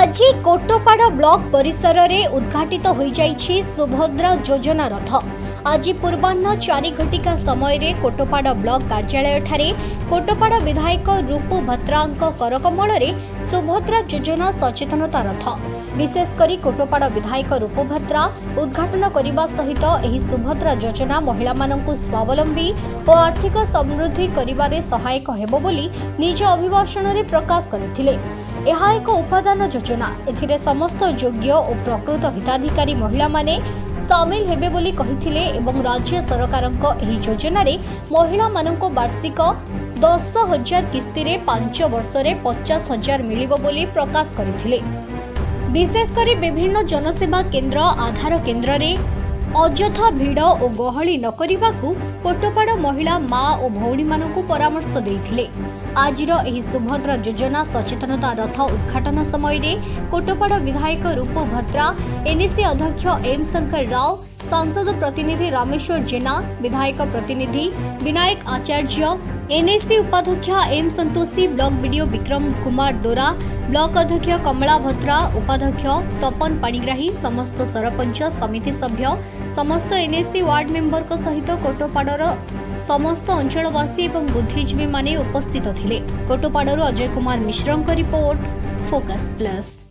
आज कोटोपाड़ ब्लॉक परिसर में उद्घाटित हो जाइछि सुभद्रा योजना रथ। आज पूर्वाह्न 4 घटिका समय रे कोटोपाड़ ब्लॉक कार्यालय ठारे कोटोपाड़ विधायक रूपू भत्रांक करकमल रे सुभद्रा योजना सचेतनता रथ विशेषकर कोटोपाड़ विधायक रूपू भत्रा उद्घाटन करने सहित एही सुभद्रा योजना महिला मानकु स्वावलंबी और आर्थिक समृद्धि करिबारे सहायक हेबो बोली निज अभिभाषण रे प्रकाश करथिले। यह एक उपादान योजना एथिरे समस्त योग्य और प्रकृत हिताधिकारी महिला माने सामिल हेबे बोली कहिथिले एवं राज्य सरकारक एही योजना रे महिला माननको वार्षिक 10,000 किस्ती रे 5 वर्ष रे 50,000 मिलिबो बोली प्रकाश करथिले। विशेषकर विभिन्न जनसेवा केन्द्र आधार केन्द्र रे अଯଥା भिड़ और गहली न करने कोटोपाड़ महिला माँ और भौणी मानकु परामर्श देइथिले। आजिर एही सुभद्रा योजना सचेतनता रथ उद्घाटन समय रे कोटोपाड़ विधायक रूपू भत्रा, एनएसी अध्यक्ष एम शंकर राव, सांसद प्रतिनिधि रामेश्वर जेना, विधायक प्रतिनिधि विनायक आचार्य, एनएसी उपाध्यक्ष M Santoshi, block BDO Vikram Kumar Dora, block अध्यक्ष कमला भत्रा, उपाध्यक्ष तपन पाणिग्राही, समस्त सरपंच समिति सभ्य, समस्त एनएसी वार्ड मेंबर को सहित कोटोपाड़र समस्त अंचलवासी और बुद्धिजीवी माने उपस्थित थिले। कोटोपाड़र अजय कुमार मिश्रଙ୍କ रिपोर्ट, फोकस प्लस।